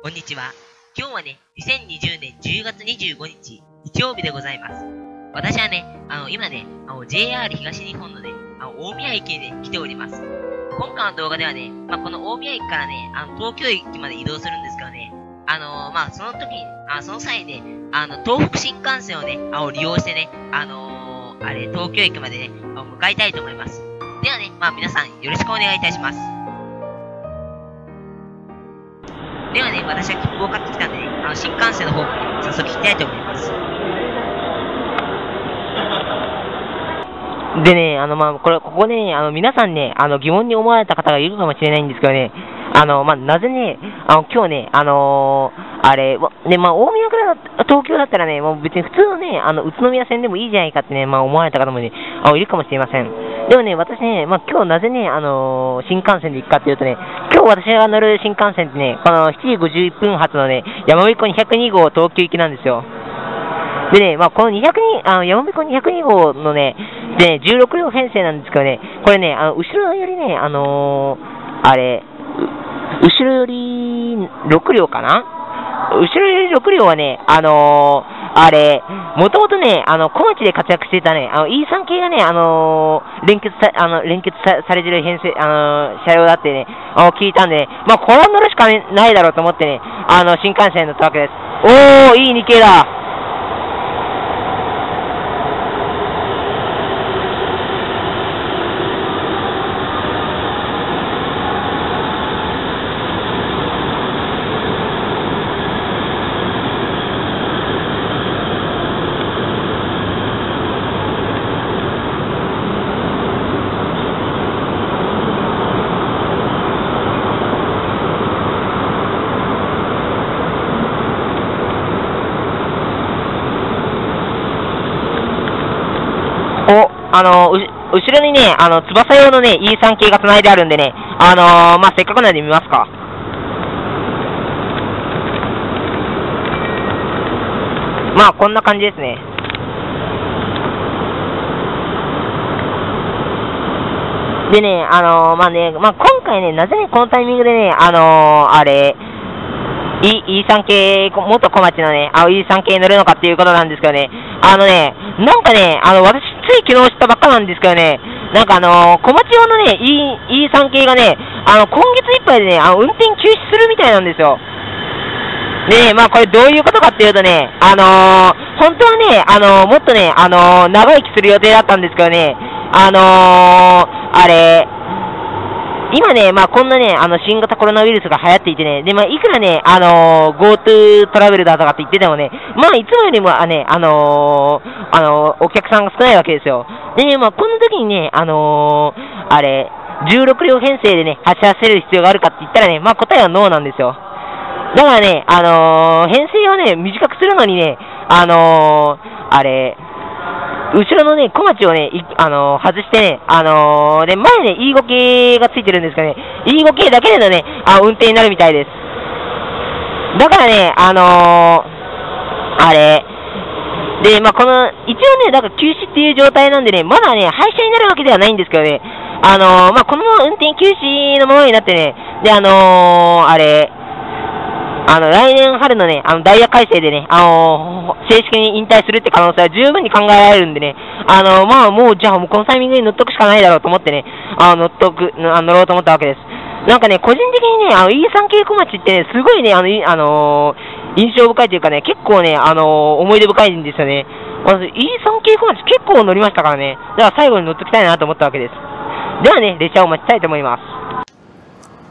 こんにちは。今日はね、2020年10月25日、日曜日でございます。私はね、今ね、JR 東日本のね、大宮駅で来ております。今回の動画ではね、この大宮駅からね、東京駅まで移動するんですけどね、その時に、その際にね、東北新幹線をね、利用してね、東京駅までね、向かいたいと思います。ではね、皆さん、よろしくお願いいたします。ではね、私は切符を買ってきたんでね、新幹線の方から早速行きたいと思います。でね、ここでね、皆さんね、疑問に思われた方がいるかもしれないんですけどね、なぜね、今日ね、大宮から東京だったらね、もう別に普通のね、宇都宮線でもいいじゃないかってね、思われた方もね、いるかもしれません。でもね、私ね、今日なぜね、新幹線で行くかっていうとね、今日私が乗る新幹線ってね、この7時51分発のね、やまびこ202号東京行きなんですよ。でね、このやまびこ202号のね、でね、16両編成なんですけどね、これね、後ろよりね、後ろより6両かな？後ろより6両はね、もともとね、小町で活躍していたね、E3 系がね、連結されてる編成、車両だってね、聞いたんでね、これは乗るしかないだろうと思ってね、新幹線乗ったわけです。おー、いい2系だ。後ろにね、翼用のね、E3 系が繋いであるんでね、せっかくなんで見ますか。こんな感じですね。でね、今回ね、なぜね、このタイミングでね、E3 系、元小町のね、E3 系乗るのかっていうことなんですけどね、なんかね、私、つい昨日知ったばっかなんですけどね、なんか小町用のね、E3 系がね、今月いっぱいでね、運転休止するみたいなんですよ。でね、これどういうことかっていうとね、本当はね、もっとね、長生きする予定だったんですけどね、今ね、こんなね、新型コロナウイルスが流行っていてね、で、いくらね、GoTo トラベルだとかって言っててもね、いつもよりもね、お客さんが少ないわけですよ。でね、こんな時にね、16両編成でね、走らせる必要があるかって言ったらね、答えはノーなんですよ。だからね、編成をね、短くするのにね、後ろのね、小町をね、外してね、で、前ね、E5 系がついてるんですけどね、E5 系だけでのね、運転になるみたいです。だからね、で、この、一応ね、だから休止っていう状態なんでね、まだね、廃車になるわけではないんですけどね、このまま運転休止のままになってね、で、来年春のね、ダイヤ改正でね、正式に引退するって可能性は十分に考えられるんでね、もう、じゃあもうこのタイミングに乗っとくしかないだろうと思ってね、乗ろうと思ったわけです。なんかね、個人的にね、E3 系小町ってね、すごいね、印象深いというかね、結構ね、思い出深いんですよね。E3 系小町結構乗りましたからね、だから最後に乗っときたいなと思ったわけです。ではね、列車を待ちたいと思います。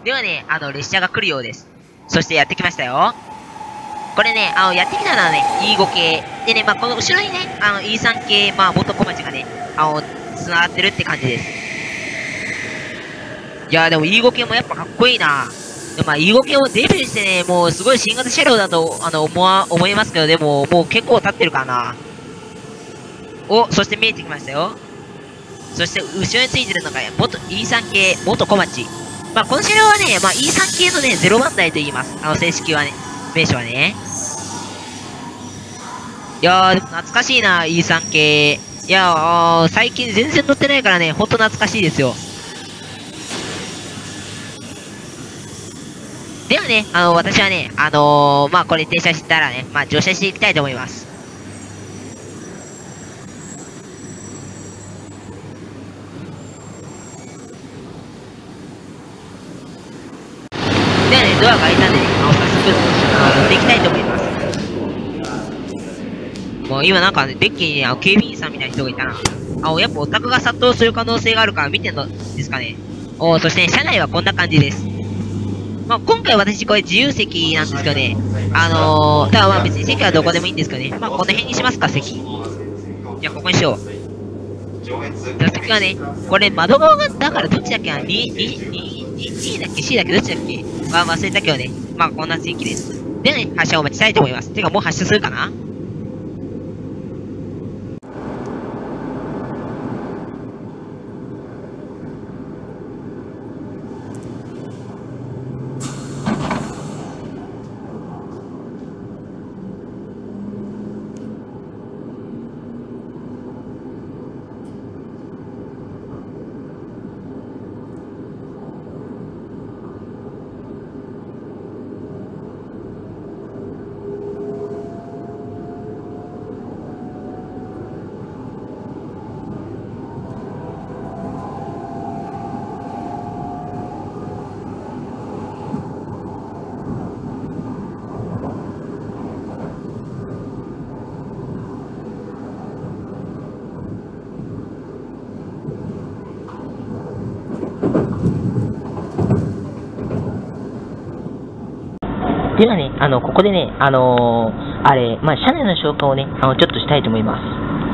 ではね、列車が来るようです。そしてやってきましたよ。これね、やってきたのはね、E5 系。でね、この後ろにね、E3 系、元小町がね、繋がってるって感じです。いやーでも E5 系もやっぱかっこいいな。でもE5 系をデビューしてね、もうすごい新型車両だと、思いますけど、でも、もう結構経ってるかな。そして見えてきましたよ。そして、後ろについてるのが、E3 系、元小町。この車両はね、E3 系のね、0番台と言います。正式はね、名称はね。いやー、でも懐かしいな、E3 系。いやー、最近全然乗ってないからね、ほんと懐かしいですよ。 ではね、私はね、まあ、これ停車したらね、まあ、乗車していきたいと思います。ではね、ドアが開いたんでね、早速、乗っていきたいと思います。もう今なんかね、デッキにね、警備員さんみたいな人がいたな。やっぱオタクが殺到する可能性があるから見てんのですかね。そしてね、車内はこんな感じです。まあ、今回私これ自由席なんですけどね、ただまあ別に席はどこでもいいんですけどね、まあこの辺にしますか、席。じゃあここにしよう。座席はね、これ窓側が、だからどっちだっけな、2だっけ ?C だっけどっちだっけ忘れたけどね、まあこんな席です。でね、発車を待ちたいと思います。てかもう発車するかな。ではね、ここでね、まあ、車内の紹介をね、ちょっとしたいと思います。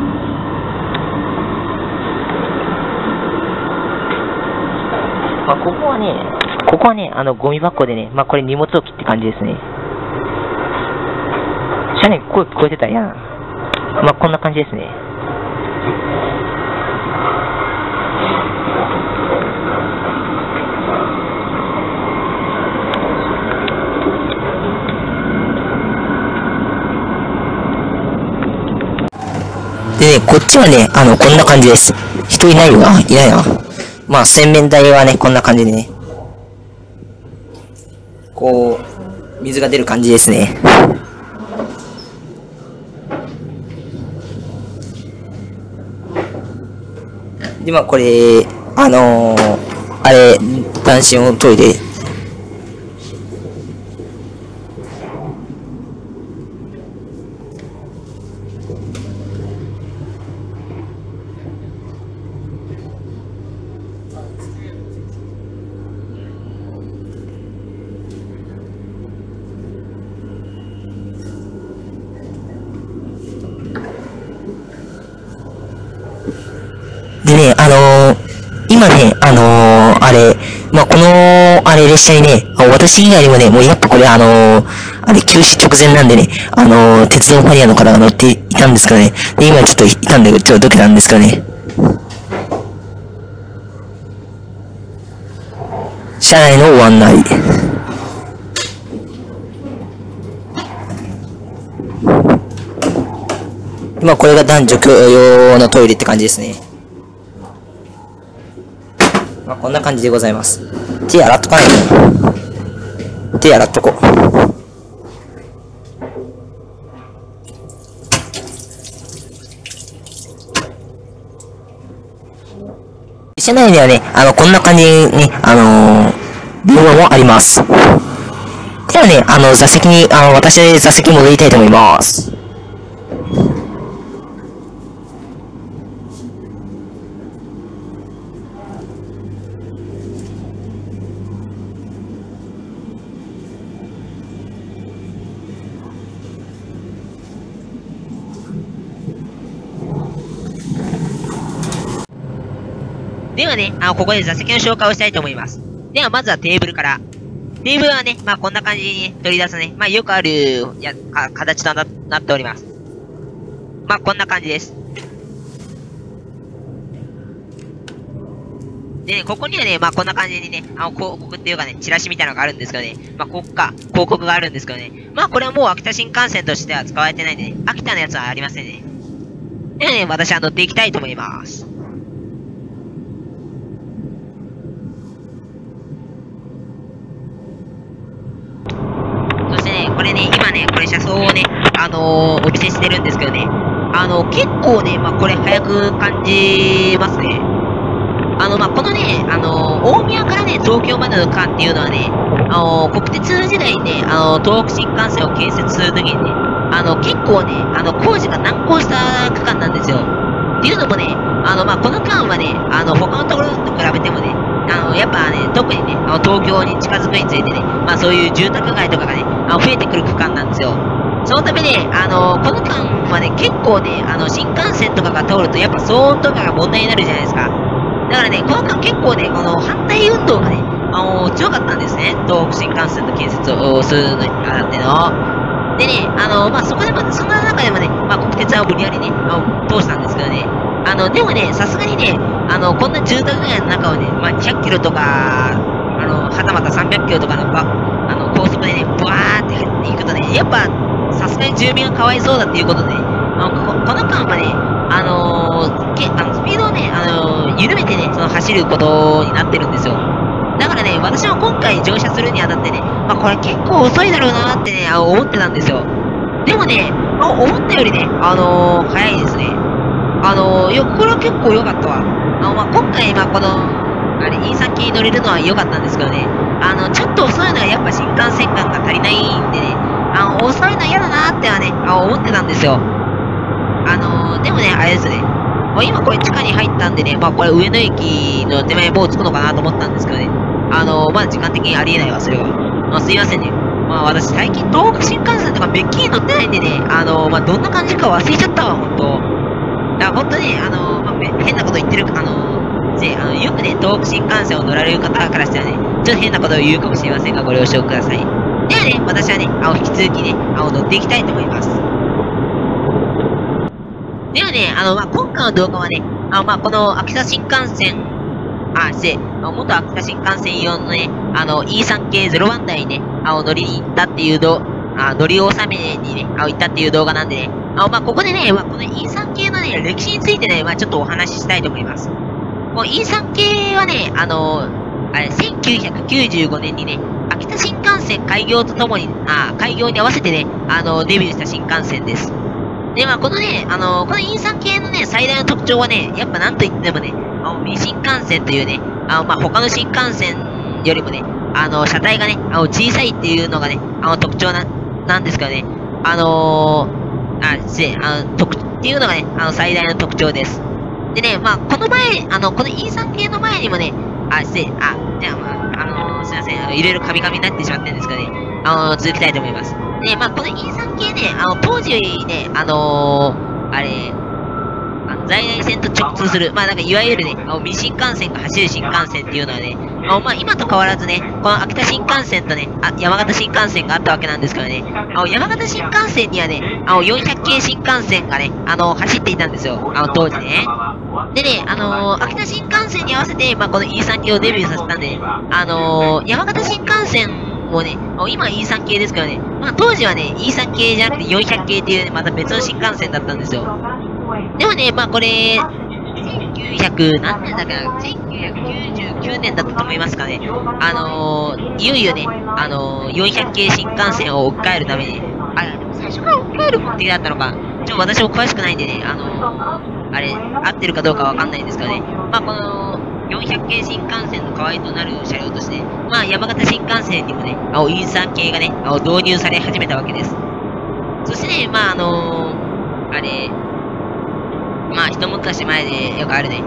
まあ、ここはね、ゴミ箱でね、まあ、これ荷物置きって感じですね。車内声聞こえてたら嫌な。まあ、こんな感じですね。でね、こっちはね、こんな感じです。人いないよな。いないな。まあ、洗面台はね、こんな感じでね。こう、水が出る感じですね。で、まあ、これ、あれ、男子用トイレ。でね、今ね、あれ、まあ、この、あれ、列車にね、私以外にもね、もうやっぱこれあれ、休止直前なんでね、鉄道マニアの方が乗っていたんですからね。で、今ちょっといたんで、ちょっとどけたんですからね。車内のご案内。まあ、これが男女共用のトイレって感じですね。まあ、こんな感じでございます。手洗っとかないと。手洗っとこう。車内にはね、こんな感じに、電話もあります。ではね、座席に、私、座席戻りたいと思います。ではね、ここで座席の紹介をしたいと思います。では、まずはテーブルから。テーブルはね、まあこんな感じに取り出すね、まあよくある形となっております。まあこんな感じです。でね、ここにはね、まあこんな感じにね、広告っていうかね、チラシみたいなのがあるんですけどね、まあ広告があるんですけどね、まあこれはもう秋田新幹線としては使われてないんでね、秋田のやつはありませんね。ではね、私は乗っていきたいと思います。 これね、今ね、これ車窓をね、お見せしてるんですけどね、結構ね、これ早く感じますね。このね、大宮からね、東京までの区間っていうのはね、国鉄時代にね、東北新幹線を建設するときにね、結構ね、工事が難航した区間なんですよ。っていうのもね、この区間はね、他のところと比べてもね、やっぱね、特にね、東京に近づくにつれてね、そういう住宅街とかがね、増えてくる区間なんですよ。そのためね、この区間はね、結構ね、新幹線とかが通ると、やっぱ騒音とかが問題になるじゃないですか。だからね、この間結構ね、この反対運動がね、強かったんですね。東北新幹線の建設をするのにあたっての。でね、そこでも、そんな中でもね、国鉄は無理やりね、通したんですけどね。でもね、さすがにね、こんな住宅街の中をね、200キロとか、はたまた300キロとかの、高速でね、ブワーって入っていくとね、やっぱ、さすがに住民がかわいそうだっていうことでね、この間はね、スピードをね、緩めてね、走ることになってるんですよ。だからね、私は今回乗車するにあたってね、これ結構遅いだろうなってね、思ってたんですよ。でもね、思ったよりね、早いですね。いや、これは結構良かったわ。今回、この、E3 系に乗れるのは良かったんですけどね、ちょっと遅いのはやっぱ新幹線感が足りないんでね、遅いの嫌だなってはね、思ってたんですよ。でもね、あれですね。今これ地下に入ったんでね、これ上野駅の手前もう着くのかなと思ったんですけどね。まだ時間的にありえないわ、それは。すいませんね。私最近東北新幹線とかめっきり乗ってないんでね、どんな感じか忘れちゃったわ、ほんと。ほんとね、変なこと言ってる、よくね、東北新幹線を乗られる方からしたらね、ちょっと変なことを言うかもしれませんが、ご了承ください。ではね、私はね、引き続きね、乗っていきたいと思います。ではね、今回の動画はね、この秋田新幹線、元秋田新幹線用のね、E3 系01台にね、乗りに行ったっていう乗り納めにね、行ったっていう動画なんでね、ここでね、この E3 系のね、歴史についてね、ちょっとお話ししたいと思います。もう E3 系はね、1995年にね、秋田新幹線開業とともに、開業に合わせてね、デビューした新幹線です。で、このね、この E3 系のね、最大の特徴はね、やっぱなんといってもね、ミニ新幹線というね、他の新幹線よりもね、車体がね、小さいっていうのがね、特徴なんですけどね、っていうのがね、最大の特徴です。でね、このこの E3 系の前にもね、すいません、いろいろカミカミになってしまってるんですけどね、続きたいと思います。で、この E3 系ね、当時ね、在来線と直通する、いわゆるね、ミニ新幹線が走る新幹線っていうのはね、今と変わらずね、この秋田新幹線とね、山形新幹線があったわけなんですけどね、山形新幹線にはね、400系新幹線がね、走っていたんですよ、当時ね。でね、秋田新幹線に合わせて、この E3 系をデビューさせたんで、山形新幹線もね、今 E3 系ですからね、当時はね、E3 系じゃなくて400系っていうね、また別の新幹線だったんですよ。でもね、これ、何年だっけな、1999年だったと思いますかね。いよいよね、400系新幹線を置き換えるために、でも最初から置き換える目的だったのか、私も詳しくないんでね、合ってるかどうかわかんないんですけどね、この、400系新幹線の代わりとなる車両として、山形新幹線にもね、E3 系がね、導入され始めたわけです。そしてね、一昔前でよくあるね、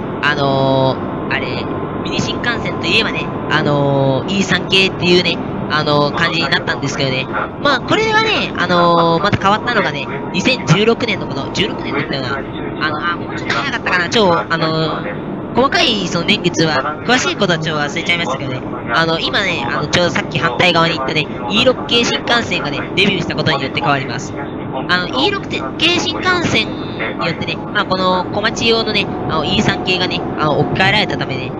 ミニ新幹線といえばね、E3 系っていうね、感じになったんですけどね。これはね、また変わったのがね、2016年のこの、16年だったよな。もうちょっと早かったかな、細かいその年月は、詳しいことは忘れちゃいましたけどね。今ね、ちょうどさっき反対側に行ったね、E6 系新幹線がね、デビューしたことによって変わります。E6 系新幹線によってね、この小町用のね、E3 系がね、置き換えられたためね、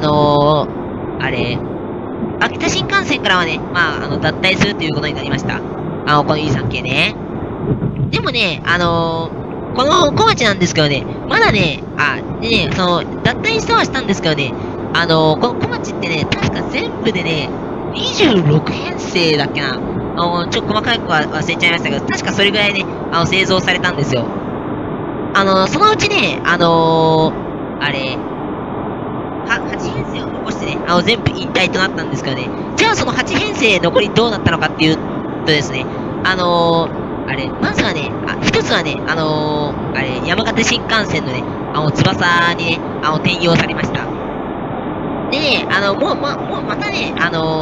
秋田新幹線からはね、脱退するということになりました。この E3 系ね。でもね、この小町なんですけどね、まだね、脱退してはしたんですけどね、この小町ってね、確か全部でね、26編成だっけな。 細かくは忘れちゃいましたけど、確かそれぐらいね、製造されたんですよ。そのうちね、8編成を残してね、全部引退となったんですけどね、じゃあその8編成残りどうなったのかっていうとですね、まずはね、一つはね、山形新幹線のね、翼にね、転用されました。でね、もうまたね、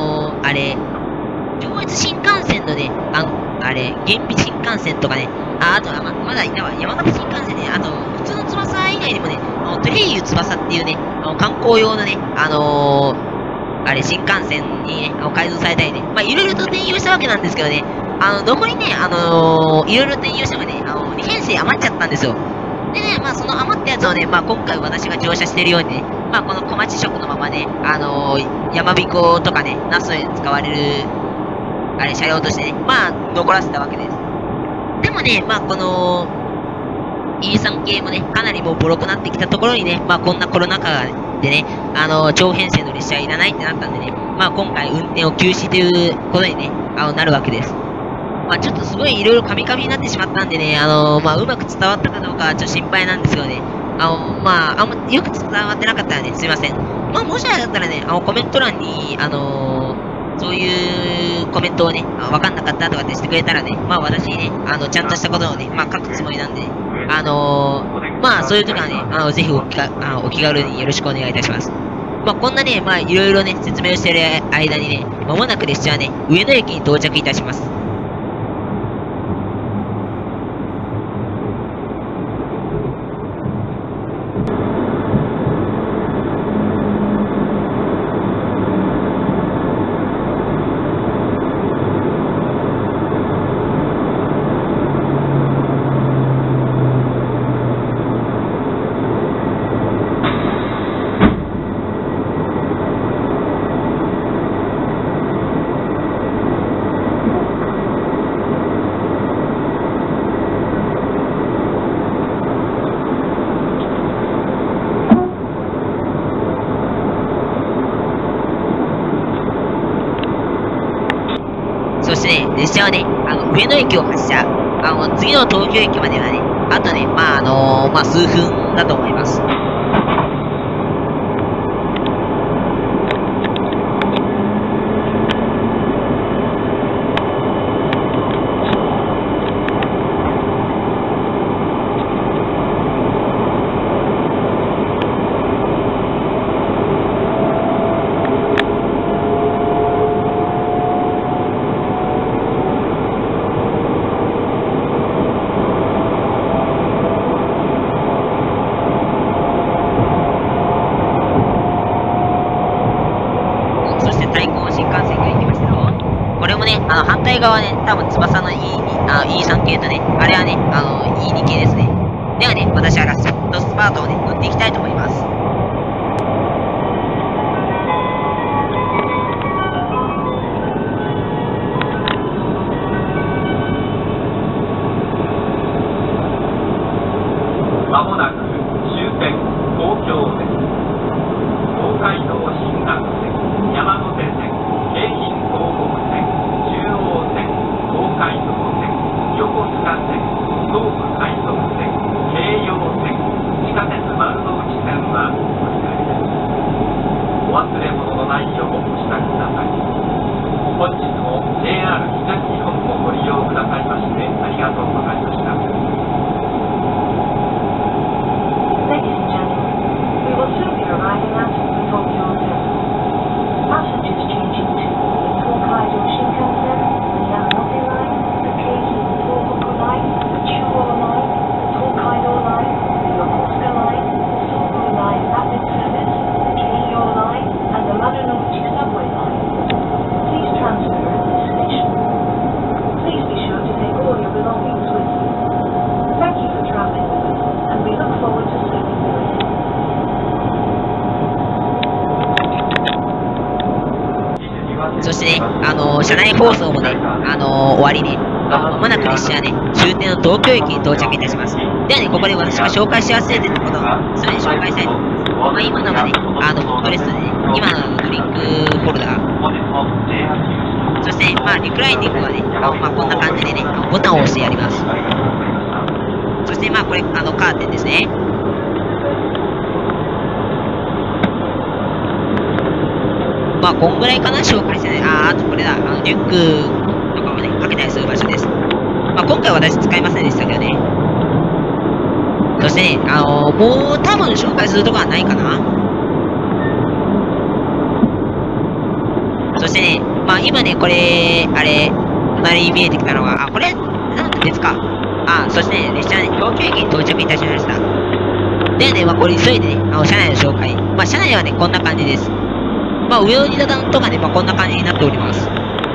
上越新幹線のね、原備新幹線とかね、あとはまだ山形新幹線ね、普通の翼以外にもね、トレイユ翼っていうね、観光用のね、新幹線にね、改造されたりね、いろいろと転用したわけなんですけどね、残りね、いろいろ転用したのがね、2編成余っちゃったんですよ。でね、その余ったやつをね、今回私が乗車しているようにね、この小町色のままね、山彦とかね、那須へ使われる、車両としてね、残らせたわけです。でもね、この、E3 系もね、かなりもうボロくなってきたところにね、こんなコロナ禍でね、長編成の列車いらないってなったんでね、今回運転を休止ということにね、なるわけです。ちょっとすごいいろいろカミカミになってしまったんでね、うまく伝わったかどうかはちょっと心配なんですけどね、あんまよく伝わってなかったらね、すいません。もしあれだったらね、コメント欄に、そういうコメントをね、わかんなかったとかってしてくれたらね、私にね、ちゃんとしたことをね、書くつもりなんで、そういう時はね、ぜひお気軽によろしくお願いいたします。こんなね、いろいろね、説明をしている間にね、まもなく列車はね、上野駅に到着いたします。そしてね、列車はね、上野駅を発車。次の東京駅まではね、あとね、数分だと思います。反対側ね、多分翼の E3 系とね、あれはね、E2 系ですね。ではね、私はラストスパートをね、乗っていきたいと思います。 まもなく終点東京です。東海道新幹線、山手線、京浜東北線、中央線、東海道線、横須賀線、東武快速線、京葉線、地下鉄丸の内線はお乗り換えです。お忘れ物のないようお支度ください。本日も JR 東日本をご利用くださいましてありがとうございました。 Ladies and gentlemen, we will soon be arriving at the Tokyo Terminal. Passengers changing to the Tokaido Shinkansen, the Yamanote Line, the Keihin Tohoku Line, the Chuo Line, the Tokaido Line, the Yokosuka Line, the Suguru Line Rapid Service, the Keio Line, and the Marunouchi Subway Line. Please transfer at this station. Please be sure to take all your belongings with you. Thank you for traveling with us, and we look forward to serving you again. そしてね、車内放送もね、終わりね、まもなく列車はね、終点の東京駅に到着いたします。ではね、ここで私が紹介し忘れてたことを、すぐに紹介したいと思います。今のがね、フットレストでね、今のドリンクホルダー。 そしてね、まあ、リクライニングはね、まあ、こんな感じでね、ボタンを押してやります。そして、まあ、これ、カーテンですね。まあ、こんぐらいかな、紹介してね。あとこれだ、リュックとかをね、かけたりする場所です。まあ、今回私使いませんでしたけどね。そしてね、もう多分紹介するとこはないかな。そしてね、まあ今ね、これ、あれ、隣に見えてきたのが、これ、なんか別か。そしてね、列車ね、東京駅に到着いたしました。でね、まあこれ急いでね、車内の紹介。まあ車内はね、こんな感じです。まあ上の2段とかね、まあこんな感じになっております。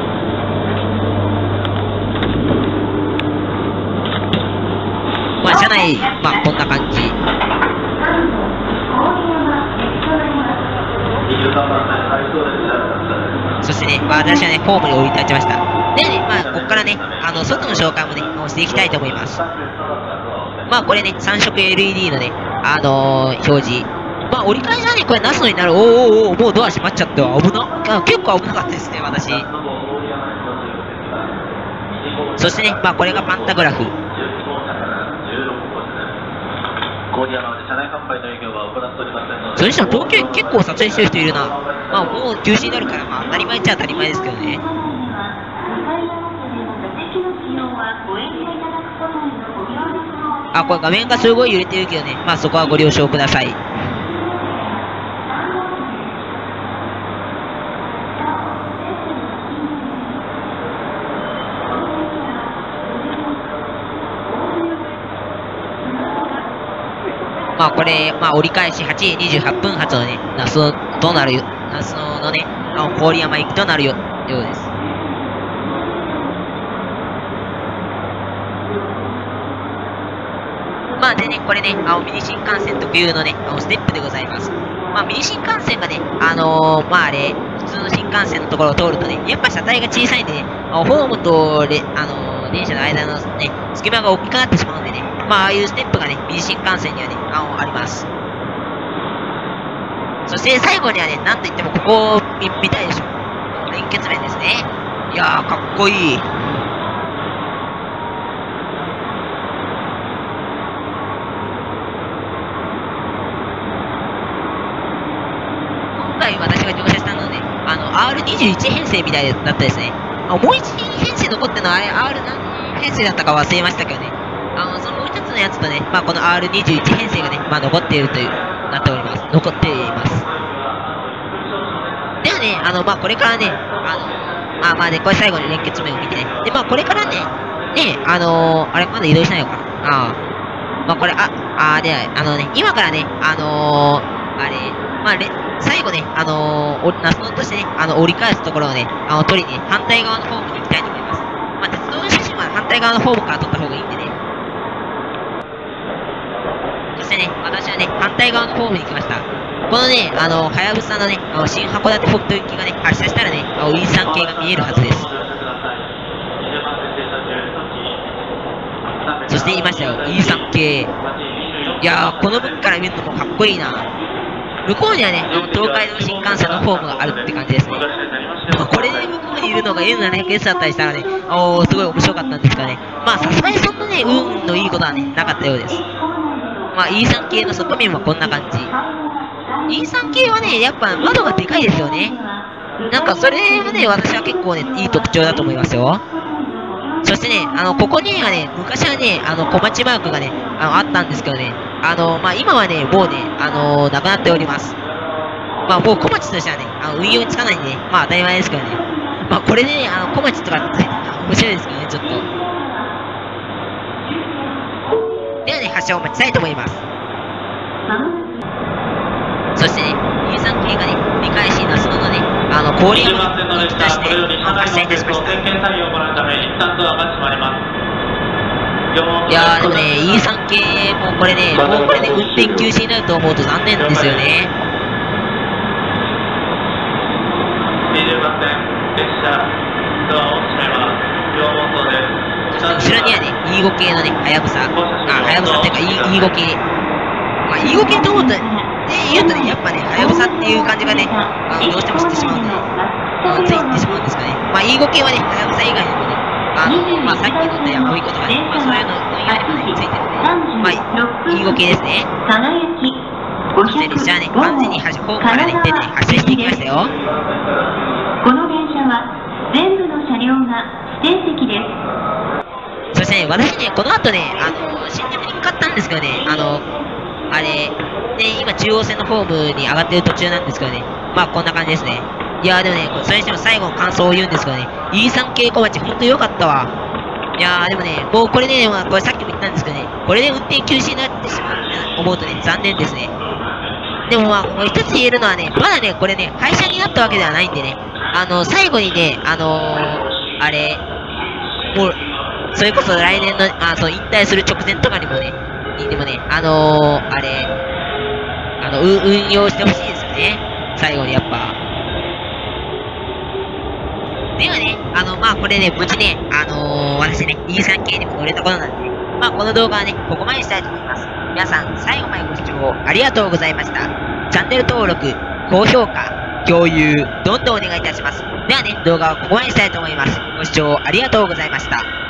まあ車内、まあこんな感じ。そしてね、私はね、ホームに降り立ちました。でね、まあここからね、外の紹介もね、していきたいと思います。まあこれね、3色 LED のね、表示。まあ折り返しはね、これナスのになる。もうドア閉まっちゃっては危な。結構危なかったですね、私。そしてね、まあこれがパンタグラフ。それにしても東京結構撮影してる人いるな。まあもう休止になるから、まあ当たり前っちゃ当たり前ですけどね。これ画面がすごい揺れてるけどね、まあそこはご了承ください。まあこれ、まあ折り返し8時28分発のね、那須となるよ、那須のね、郡山行きとなるようです。まあでね、これね、ミニ新幹線特有のね、ステップでございます。まあミニ新幹線がね、まああれ、普通の新幹線のところを通るとね、やっぱ車体が小さいんでね、ホームと電車の間のね、隙間が大きくなってしまうんでね、まあああいうステップがね、ミニ新幹線にはね、あります。そして最後にはね、なんといってもここを見たいでしょ。連結面ですね。いやー、かっこいい。今回私が乗車したのはね、R21 編成みたいだったですね。もう1編成残ってるのはあれ、R 何編成だったか忘れましたけどね。そのもう一つのやつとね、まあこの R21 編成がね、まあ残っているという、なっております。残っています。ではね、まあこれからね、まあね、これ最後に連結面を見てね。で、まあこれからね、あれ、まだ移動しないのかな。まあこれ、で、ね、今からね、あれ、まあ最後ね、那須野としてね、折り返すところをね、取りに、反対側のホームに行きたいと思います。まあ鉄道の写真は反対側のホームから撮った方がいいんでね。そしてね、私はね、反対側のホームに来ました。このね、はやぶさのね、新函館北斗行きがね、発車したらね、イーサン系が見えるはずです。そして言いましたよ、イーサン系。いやー、この分から見るのもかっこいいな。向こうにはね、東海道新幹線のホームがあるって感じですね。これで向こうにいるのが N700S だったりしたらね、すごい面白かったんですがね、まあさすがにそんなね、運のいいことはね、なかったようです。まあ E3 系の側面はこんな感じ。E3 系はね、やっぱ窓がでかいですよね。なんかそれはね、私は結構ね、いい特徴だと思いますよ。そしてね、ここにはね、昔はね、小町マークがね、あったんですけどね、まあ今はね、もうね、なくなっております。まあもう小町としてはね、運用につかないんでね、まあ当たり前ですけどね。まあこれでね、小町とかついてたら面白いですけどね、ちょっと。ではね、発車を待ちたいと思います。そしてね、E3 系がね、繰り返し那須野のね、郡山に行き出して、発車いたしました。いやー、でもね、E3 系もこれね、もうこれで運転休止になると思うと残念ですよね。後ろにはね、E5 系のね、はやぶさ。はやぶさっていうか、E5 系。まあ、E5 系と思うと、言うとね、やっぱね、はやぶさっていう感じがね、どうしても知ってしまうんでね、つい言ってしまうんですかね。 まあ、E5 系はね、はやぶさ以外にもね、まあ、さっきの言ったヤコイコとかね、まあ、そういうの分野にもね、ついてるね。まあ、E5 系ですね。そして列車はね、完全にホームからね、出て発車していきましたよ。 この電車は全部の車両が指定席です。 そしてね、私ね、この後ね、新宿に向かったんですけどね、あれ、ね、今中央線のホームに上がってる途中なんですけどね、まあこんな感じですね。いやーでもね、それにしても最後の感想を言うんですけどね、E3系小町ほんと良かったわ。いやーでもね、もうこれね、まあこれさっきも言ったんですけどね、これで運転休止になってしまうと思うとね、残念ですね。でもまあ、もう一つ言えるのはね、まだね、これね、廃車になったわけではないんでね、最後にね、あれ、もう、それこそ来年の、そう、引退する直前とかにもね、あれ、運用してほしいですよね。最後にやっぱ。ではね、まあこれね、無事ね、私ね、E3系にも乗れたことなんで、まあこの動画はね、ここまでにしたいと思います。皆さん、最後までご視聴ありがとうございました。チャンネル登録、高評価、共有、どんどんお願いいたします。ではね、動画はここまでにしたいと思います。ご視聴ありがとうございました。